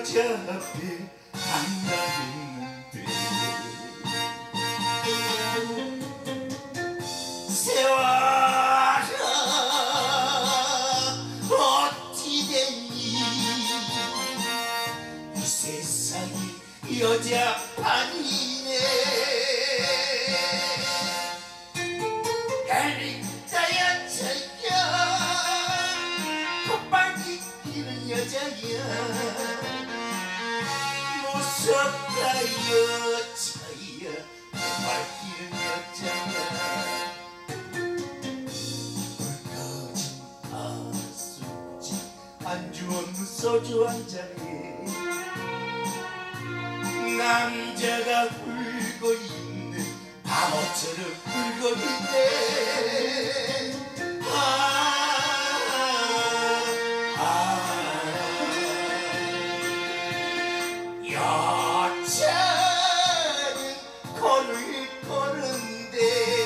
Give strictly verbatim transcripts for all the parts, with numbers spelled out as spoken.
여자 앞에 한가했는데 세월아 어찌 됐니 이 세상이 여자판이네 헬릭다야 저야 콧방귀 끼는 여자야 무섭다 여자야 콧방귀 끼는 여자야 불꺼진 아수지 안주 없는 소주 한 잔에 남자가 울고 있는 바보처럼 울고 있네 아, 아, 여자는 걸을 거는데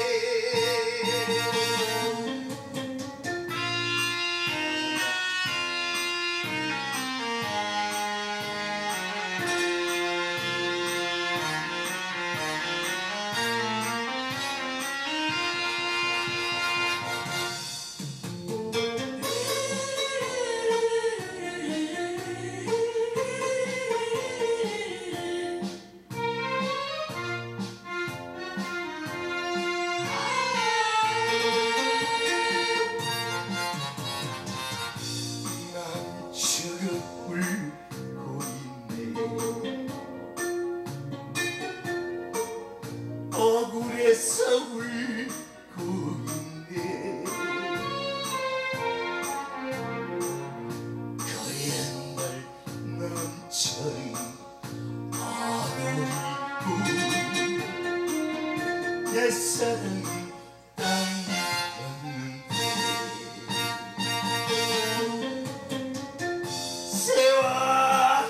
억울해서 울고 있네 그 옛날 남자의 아노리고 내 사랑이 땅이었는데 세월아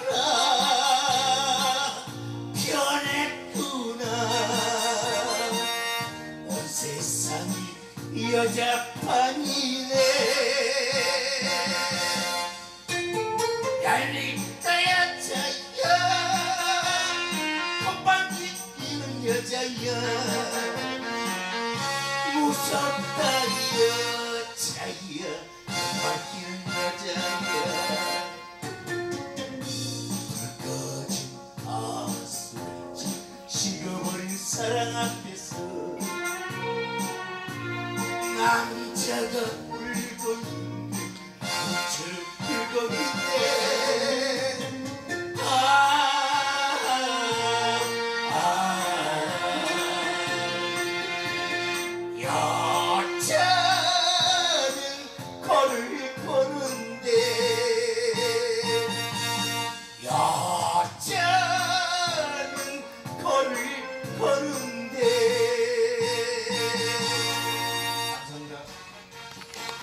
변했구나 세상이 여자판이네 얄밉다 여자야 콧방귀 끼는 여자야 무섭다 여자야 콧방귀 끼는 여자야 불꺼진 아수지 식어버린 사랑 앞에서 남자가 울고 있는 바보처럼 울고 있네